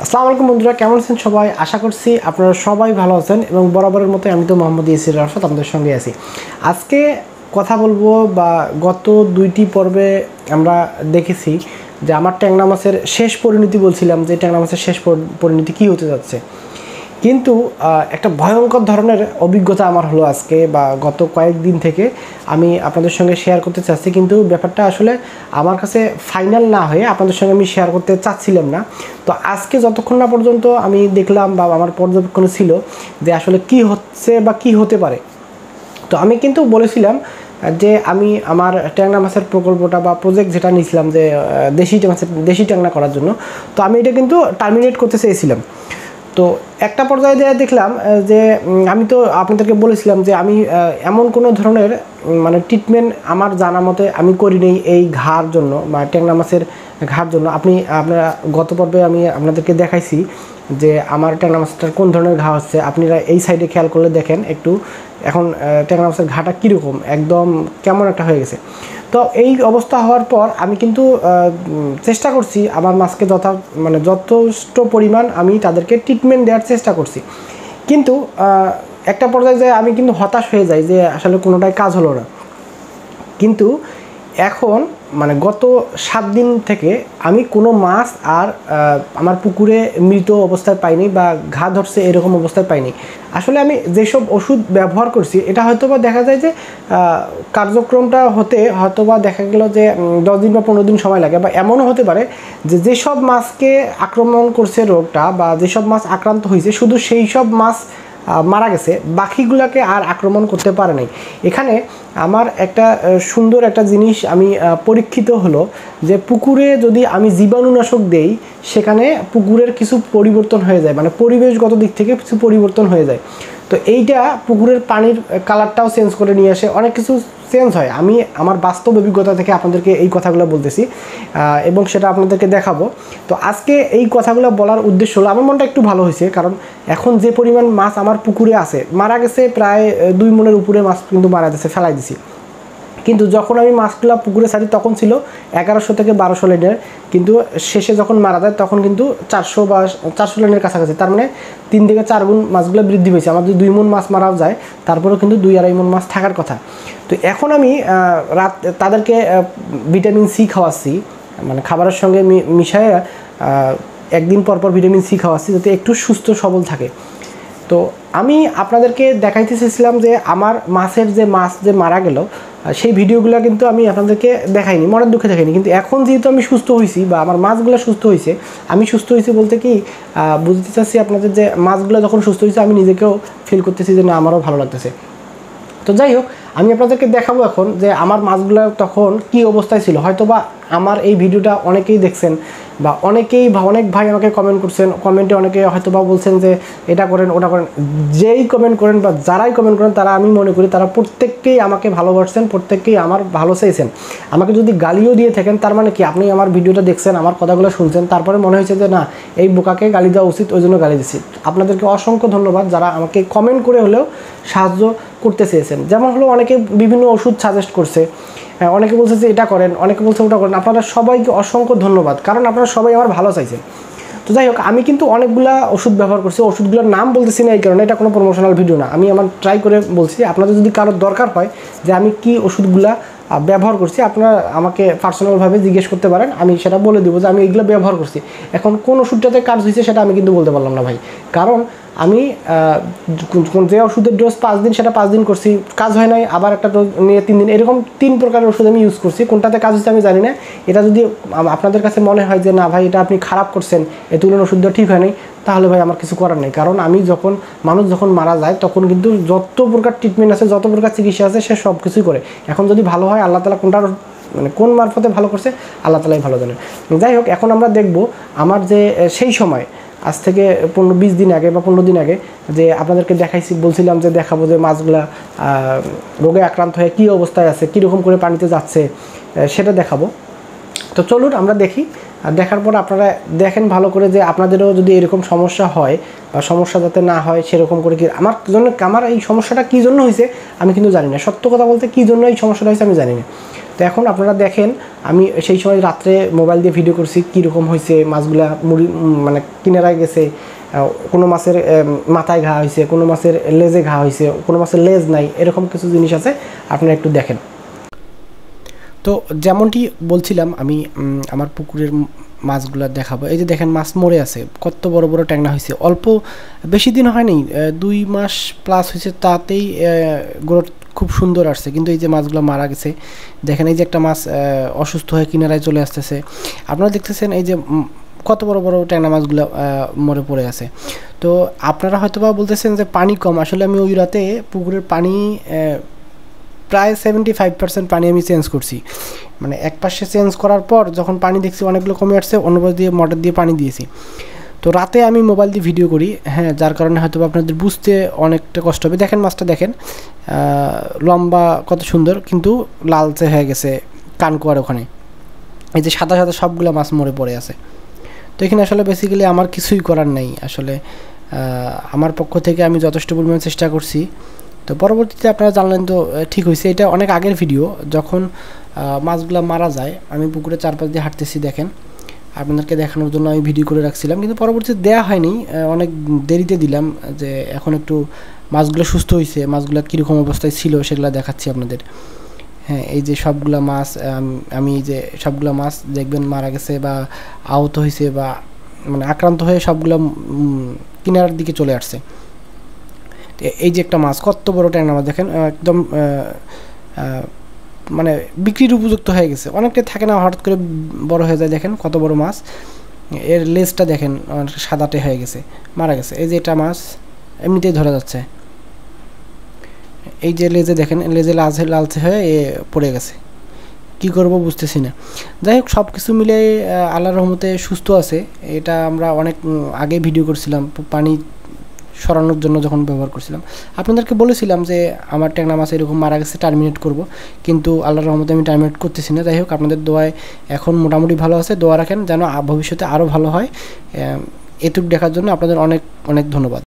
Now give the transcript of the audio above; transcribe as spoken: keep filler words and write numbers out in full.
আসসালামু আলাইকুম বন্ধুরা, কেমন আছেন সবাই? আশা করছি আপনারা সবাই ভালো আছেন এবং বরাবরের মতো আমি তো মোহাম্মদ ইয়াসির রাফাত আপনাদের সঙ্গে আছি। আজকে কথা বলবো বা গত দুইটি পর্বে আমরা দেখেছি যে আমার ট্যাংরা মাছের শেষ পরিণতি বলছিলাম যে ট্যাংরা মাছের শেষ পরিণতি কী হতে যাচ্ছে, কিন্তু একটা ভয়ঙ্কর ধরনের অভিজ্ঞতা আমার হলো আজকে বা গত কয়েকদিন থেকে আমি আপনাদের সঙ্গে শেয়ার করতে চাচ্ছি। কিন্তু ব্যাপারটা আসলে আমার কাছে ফাইনাল না হয়ে আপনাদের সঙ্গে আমি শেয়ার করতে চাচ্ছিলাম না। তো আজকে যতক্ষণ না পর্যন্ত আমি দেখলাম বা আমার পর্যবেক্ষণে ছিল যে আসলে কি হচ্ছে বা কি হতে পারে, তো আমি কিন্তু বলেছিলাম যে আমি আমার ট্যাংরা মাছের প্রকল্পটা বা প্রজেক্ট যেটা নিয়েছিলাম যে দেশি মাছের দেশি ট্যাংরা করার জন্য, তো আমি এটা কিন্তু টার্মিনেট করতে চেয়েছিলাম। তো একটা পর্যায়ে দিয়ে দেখলাম যে আমি তো আপনাদেরকে বলেছিলাম যে আমি এমন কোনো ধরনের মানে ট্রিটমেন্ট আমার জানা মতে আমি করি নেই এই ঘার জন্য বা ট্যাংরা মাছের ঘার জন্য। আপনি আপনারা গত পর্বে আমি আপনাদেরকে দেখাইছি যে আমার ট্যাংরা মাছটার কোন ধরনের ঘা হচ্ছে। আপনারা এই সাইডে খেয়াল করলে দেখেন একটু এখন ট্যাংরা মাছের ঘাটা কীরকম একদম কেমন একটা হয়ে গেছে। তো এই অবস্থা হওয়ার পর আমি কিন্তু চেষ্টা করছি আমার মাছকে যথা মানে যথেষ্ট পরিমাণ আমি তাদেরকে ট্রিটমেন্ট দেওয়ার চেষ্টা করছি, কিন্তু একটা পর্যায়ে যায় আমি কিন্তু হতাশ হয়ে যাই যে আসলে কোনোটাই কাজ হলো না। কিন্তু এখন মানে গত সাত দিন থেকে আমি কোনো মাছ আর আমার পুকুরে মৃত অবস্থায় পাইনি বা ঘা ধরছে এরকম অবস্থায় পাইনি। আসলে আমি যেসব ওষুধ ব্যবহার করছি এটা হয়তো বা দেখা যায় যে কার্যক্রমটা হতে হয়তো বা দেখা গেল যে দশ দিন বা পনেরো দিন সময় লাগে, বা এমনও হতে পারে যে যেসব মাছকে আক্রমণ করছে রোগটা বা যেসব মাছ আক্রান্ত হয়েছে শুধু সেই সব মাছ মারা গেছে, বাকিগুলোকে আর আক্রমণ করতে পারে নাই। এখানে আমার একটা সুন্দর একটা জিনিস আমি পরীক্ষিত হলো যে পুকুরে যদি আমি জীবাণুনাশক দেই সেখানে পুকুরের কিছু পরিবর্তন হয়ে যায়, মানে পরিবেশগত দিক থেকে কিছু পরিবর্তন হয়ে যায়। তো এইটা পুকুরের পানির কালারটাও চেঞ্জ করে নিয়ে আসে, অনেক কিছু চেঞ্জ হয়। আমি আমার বাস্তব অভিজ্ঞতা থেকে আপনাদেরকে এই কথাগুলো বলতেছি এবং সেটা আপনাদেরকে দেখাবো। তো আজকে এই কথাগুলো বলার উদ্দেশ্য হলো আমার মনটা একটু ভালো হয়েছে, কারণ এখন যে পরিমাণ মাছ আমার পুকুরে আছে মারা গেছে প্রায় দুই মনের উপরে মাছ কিন্তু মারা গেছে, ফেলাই দিছি। কিন্তু যখন আমি মাছগুলো পুকুরে ছাড়ি তখন ছিল এগারোশো থেকে বারোশো লাইনের, কিন্তু শেষে যখন মারা যায় তখন কিন্তু চারশো বা চারশো লাইনের কাছাকাছি, তার মানে তিন থেকে চার গুণ মাছগুলো বৃদ্ধি পেয়েছে। আমার যদি দুই মন মাছ মারাও যায় তারপরেও কিন্তু দুই আড়াই মন মাছ থাকার কথা। তো এখন আমি রাত তাদেরকে ভিটামিন সি খাওয়াচ্ছি, মানে খাবারের সঙ্গে মিশায় একদিন পর পর ভিটামিন সি খাওয়াচ্ছি যাতে একটু সুস্থ সবল থাকে। তো আমি আপনাদেরকে দেখাইতে চেয়েছিলাম যে আমার মাছের যে মাছ যে মারা গেল সেই ভিডিওগুলো কিন্তু আমি আপনাদেরকে দেখাইনি, মনের দুঃখে দেখাইনি। কিন্তু এখন যেহেতু আমি সুস্থ হয়েছি বা আমার মাছগুলো সুস্থ হয়েছে, আমি সুস্থ হয়েছি বলতে কি বুঝতে চাচ্ছি আপনাদের যে মাছগুলো যখন সুস্থ হয়েছে আমি নিজেকেও ফিল করতেছি যে না আমারও ভালো লাগতেছে। তো যাই হোক, আমি আপনাদেরকে দেখাবো এখন যে আমার মাছগুলো তখন কি অবস্থায় ছিল। হয়তো বা আমার এই ভিডিওটা অনেকেই দেখছেন বা অনেকেই অনেক ভাই আমাকে কমেন্ট করছেন, কমেন্টে অনেকে হয়তো বা বলছেন যে এটা করেন ওটা করেন। যেই কমেন্ট করেন বা যারাই কমেন্ট করেন তারা আমি মনে করি তারা প্রত্যেককেই আমাকে ভালোবাসছেন, প্রত্যেককেই আমার ভালো চেয়েছেন। আমাকে যদি গালিও দিয়ে থাকেন তার মানে কি আপনি আমার ভিডিওটা দেখছেন, আমার কথাগুলো শুনছেন, তারপরে মনে হয়েছে যে না এই বোকাকে গালি দেওয়া উচিত, ওই জন্য গালি দিচ্ছি। আপনাদেরকে অসংখ্য ধন্যবাদ যারা আমাকে কমেন্ট করে হলেও সাহায্য করতে চেয়েছেন। যেমন হলো অনেকে বিভিন্ন ওষুধ সাজেস্ট করছে, অনেকে বলছে যে এটা করেন, অনেকে বলছে ওটা করেন। আপনারা সবাইকে অসংখ্য ধন্যবাদ, কারণ আপনারা সবাই আমার ভালো চাইছেন। তো যাই হোক, আমি কিন্তু অনেকগুলা ওষুধ ব্যবহার করছি, ওষুধগুলোর নাম বলতেছি না এই কারণে এটা কোনো প্রমোশনাল ভিডিও না, আমি আমার ট্রাই করে বলছি। আপনাদের যদি কারোর দরকার হয় যে আমি কি ওষুধগুলা ব্যবহার করছি আপনারা আমাকে পার্সোনালভাবে জিজ্ঞেস করতে পারেন, আমি সেটা বলে দেবো যে আমি এইগুলো ব্যবহার করছি। এখন কোন ওষুধটাতে কাজ হয়েছে সেটা আমি কিন্তু বলতে পারলাম না ভাই, কারণ আমি যে ওষুধের ডোজ পাঁচ দিন সেটা পাঁচ দিন করছি, কাজ হয় নাই, আবার একটা ডোজ নিয়ে তিন দিন, এরকম তিন প্রকারের ওষুধ আমি ইউজ করছি। কোনটাতে কাজ হচ্ছে আমি জানি না। এটা যদি আপনাদের কাছে মনে হয় যে না ভাই এটা আপনি খারাপ করছেন, এ তুলনার ওষুধ দেওয়া ঠিক হয় নাই, তাহলে ভাই আমার কিছু করার নেই। কারণ আমি যখন মানুষ যখন মারা যায় তখন কিন্তু যত প্রকার ট্রিটমেন্ট আছে, যত প্রকার চিকিৎসা আছে সে সব কিছুই করে। এখন যদি ভালো হয় আল্লাহ তাআলা কোনটার মানে কোন মারফতে ভালো করছে আল্লাহ তাআলাই ভালো জানেন। যাই হোক, এখন আমরা দেখব আমার যে সেই সময় আজ থেকে পনেরো বিশ দিন আগে বা পনেরো দিন আগে যে আপনাদেরকে দেখাইছি, বলছিলাম যে দেখাবো যে মাছগুলা রোগে আক্রান্ত হয়ে কী অবস্থায় আছে, কীরকম করে পানিতে যাচ্ছে সেটা দেখাবো। তো চলুন আমরা দেখি, আর দেখার পর আপনারা দেখেন ভালো করে যে আপনাদেরও যদি এরকম সমস্যা হয় বা সমস্যা যাতে না হয় সেরকম করে। কি আমার জন্য আমার এই সমস্যাটা কী জন্য হয়েছে আমি কিন্তু জানি না, সত্য কথা বলতে কী জন্য এই সমস্যাটা হয়েছে আমি জানি না। তো এখন আপনারা দেখেন আমি সেই সময় রাত্রে মোবাইল দিয়ে ভিডিও করছি কীরকম হয়েছে, মাছগুলা মুড়ি মানে কিনারায় গেছে, কোনো মাছের মাথায় ঘা হয়েছে, কোনো মাছের লেজে ঘা হয়েছে, কোনো মাছের লেজ নাই, এরকম কিছু জিনিস আছে, আপনারা একটু দেখেন। তো যেমনটি বলছিলাম আমি আমার পুকুরের মাছগুলো দেখাবো। এই যে দেখেন মাছ মরে আছে, কত বড় বড় ট্যাংরা হয়েছে, অল্প বেশি দিন হয়নি, দুই মাস প্লাস হয়েছে, তাতেই গ্রোথ খুব সুন্দর আসছে। কিন্তু এই যে মাছগুলো মারা গেছে, দেখেন এই যে একটা মাছ অসুস্থ হয়ে কিনারায় চলে আসতেছে, আপনারা দেখতেছেন এই যে কত বড় বড় ট্যাংরা মাছগুলো মরে পড়ে আছে। তো আপনারা হয়তো বা বলতেছেন যে পানি কম, আসলে আমি ওই রাতে পুকুরের পানি প্রায় সেভেন্টি ফাইভ পার্সেন্ট পানি আমি চেঞ্জ করছি, মানে এক পাশে চেঞ্জ করার পর যখন পানি দেখছি অনেকগুলো কমে আসছে, অন্য পাশ দিয়ে মোটর দিয়ে পানি দিয়েছি। তো রাতে আমি মোবাইল দিয়ে ভিডিও করি, হ্যাঁ, যার কারণে হয়তো আপনাদের বুঝতে অনেকটা কষ্ট হবে। দেখেন মাছটা দেখেন, লম্বা কত সুন্দর, কিন্তু লালচে হয়ে গেছে কানকুয়ার ওখানে, এই যে সাদা সাদা সবগুলো মাছ মরে পড়ে আছে। তো এখানে আসলে বেসিক্যালি আমার কিছুই করার নেই, আসলে আমার পক্ষ থেকে আমি যথেষ্ট পরিমাণ চেষ্টা করছি। তো পরবর্তীতে আপনারা জানলেন তো ঠিক হয়েছে, এটা অনেক আগের ভিডিও, যখন মাছগুলো মারা যায় আমি পুকুরে চারপাশ দিয়ে হাঁটতেছি, দেখেন আপনাদেরকে দেখানোর জন্য আমি ভিডিও করে রাখছিলাম, কিন্তু পরবর্তীতে দেয়া হয়নি, অনেক দেরিতে দিলাম, যে এখন একটু মাছগুলো সুস্থ হয়েছে, মাছগুলো কীরকম অবস্থায় ছিল সেগুলো দেখাচ্ছি আপনাদের। হ্যাঁ, এই যে সবগুলা মাছ, আমি এই যে সবগুলা মাছ দেখবেন মারা গেছে বা আহত হয়েছে বা মানে আক্রান্ত হয়ে সবগুলো কিনারার দিকে চলে আসছে। এই যে একটা মাছ, কত বড় ট্যাংরা মাছ দেখেন, একদম মানে বিক্রির উপযুক্ত হয়ে গেছে, অনেকটাই থাকে না, হঠাৎ করে বড় হয়ে যায়, দেখেন কত বড় মাছ, এর লেজটা দেখেন সাদাটে হয়ে গেছে, মারা গেছে। এই যে এটা মাছ এমনিতেই ধরা যাচ্ছে, এই যে লেজে দেখেন, লেজে লালচে লালচে হয়ে এ পড়ে গেছে, কি করব বুঝতেছি না। যাই হোক, সব কিছু মিলে আল্লাহর রহমতে সুস্থ আছে। এটা আমরা অনেক আগে ভিডিও করছিলাম, পানি সরানোর জন্য যখন ব্যবহার করছিলাম, আপনাদেরকে বলেছিলাম যে আমার ট্যাংরা মাছ এরকম মারা গেছে, টার্মিনেট করব, কিন্তু আল্লাহর রহমতে আমি টার্মিনেট করতেছি না। যাই হোক, আপনাদের দোয়ায় এখন মোটামুটি ভালো আছে, দোয়া রাখেন যেন ভবিষ্যতে আরও ভালো হয়। এটুকু দেখার জন্য আপনাদের অনেক অনেক ধন্যবাদ।